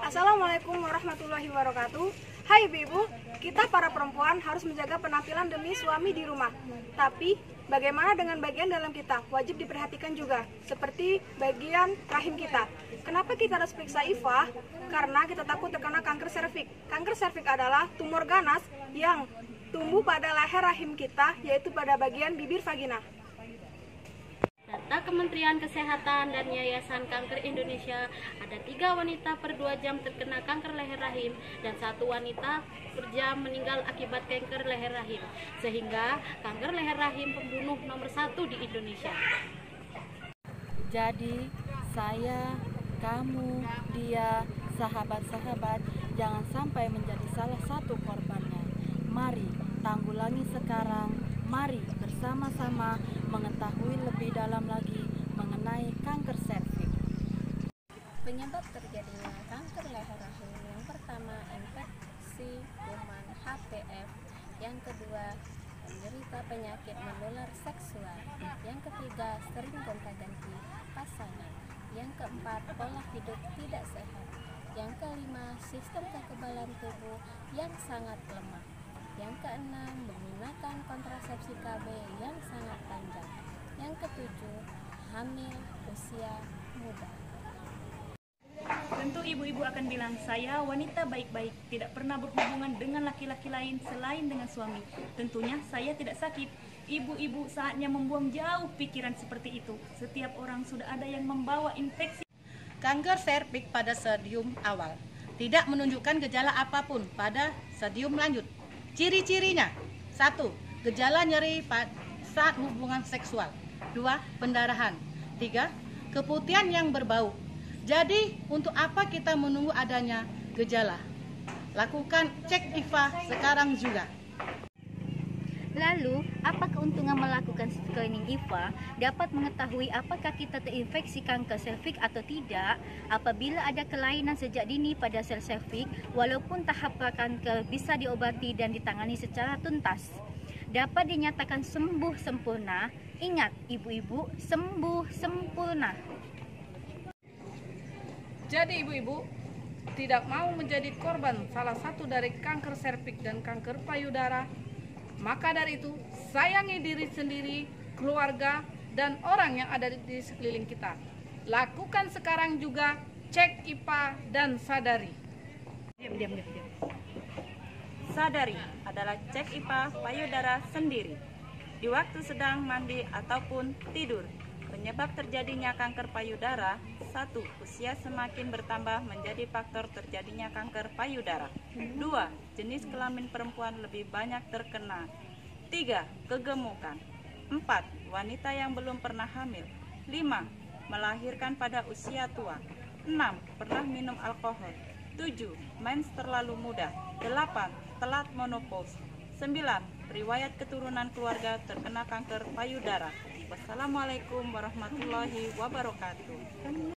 Assalamualaikum warahmatullahi wabarakatuh. Hai ibu-ibu, kita para perempuan harus menjaga penampilan demi suami di rumah. Tapi bagaimana dengan bagian dalam kita? Wajib diperhatikan juga, seperti bagian rahim kita. Kenapa kita harus periksa IFA? Karena kita takut terkena kanker serviks. Kanker serviks adalah tumor ganas yang tumbuh pada leher rahim kita, yaitu pada bagian bibir vagina. Data Kementerian Kesehatan dan Yayasan Kanker Indonesia, ada 3 wanita per 2 jam terkena kanker leher rahim dan 1 wanita per jam meninggal akibat kanker leher rahim. Sehingga kanker leher rahim pembunuh nomor 1 di Indonesia. Jadi saya, kamu, dia, sahabat-sahabat jangan sampai menjadi salah satu korbannya. Mari tanggulangi sekarang. Mari bersama-sama mengetahui lebih dalam lagi mengenai kanker serviks. Penyebab terjadinya kanker leher rahim yang pertama infeksi kuman HPV, yang kedua menderita penyakit menular seksual, yang ketiga sering gonta-ganti pasangan, yang keempat pola hidup tidak sehat, yang kelima sistem kekebalan tubuh yang sangat lemah, yang keenam menggunakan kontrasepsi KB yang sangat panjang, yang ketujuh hamil usia muda. Tentu ibu-ibu akan bilang, saya wanita baik-baik, tidak pernah berhubungan dengan laki-laki lain selain dengan suami. Tentunya saya tidak sakit. Ibu-ibu saatnya membuang jauh pikiran seperti itu. Setiap orang sudah ada yang membawa infeksi. Kanker serviks pada stadium awal tidak menunjukkan gejala apapun pada stadium lanjut. Ciri-cirinya: 1. Gejala nyeri saat hubungan seksual. 2. Pendarahan. 3. Keputihan yang berbau. Jadi, untuk apa kita menunggu adanya gejala? Lakukan cek IFA sekarang juga. Lalu, apa keuntungan melakukan screening IFA? Dapat mengetahui apakah kita terinfeksi kanker serviks atau tidak. Apabila ada kelainan sejak dini pada sel serviks, walaupun tahap kanker bisa diobati dan ditangani secara tuntas, dapat dinyatakan sembuh sempurna. Ingat ibu-ibu, sembuh sempurna. Jadi ibu-ibu tidak mau menjadi korban salah satu dari kanker serviks dan kanker payudara. Maka dari itu, sayangi diri sendiri, keluarga, dan orang yang ada di sekeliling kita. Lakukan sekarang juga cek IFA dan sadari. Sadari adalah cek IFA payudara sendiri di waktu sedang mandi ataupun tidur. Penyebab terjadinya kanker payudara: 1. Usia semakin bertambah menjadi faktor terjadinya kanker payudara. 2. Jenis kelamin perempuan lebih banyak terkena. 3. Kegemukan. 4. Wanita yang belum pernah hamil. 5. Melahirkan pada usia tua. 6. Pernah minum alkohol. 7. Mens terlalu muda. 8. Telat menopause. 9. Riwayat keturunan keluarga terkena kanker payudara. Wassalamualaikum warahmatullahi wabarakatuh.